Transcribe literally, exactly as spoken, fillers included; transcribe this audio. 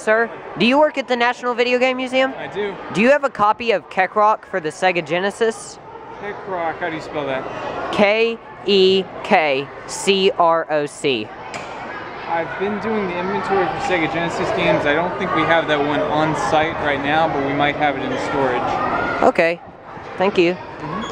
sir. Do you work at the National Video Game Museum? I do. Do you have a copy of Kekcroc for the Sega Genesis? Kekcroc, how do you spell that? K E K C R O C. I've been doing the inventory for Sega Genesis games. I don't think we have that one on site right now, but we might have it in storage. Okay, thank you. Mm-hmm.